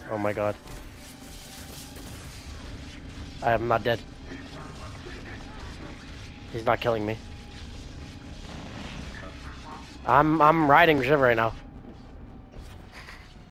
Oh my god. I am not dead. He's not killing me. I'm riding Trevor right now.